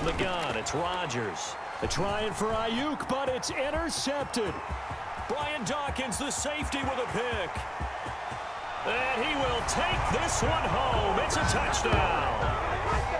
From the gun, it's Rodgers. They're trying for Ayuk, but it's intercepted. Brian Dawkins, the safety, with a pick. And he will take this one home. It's a touchdown.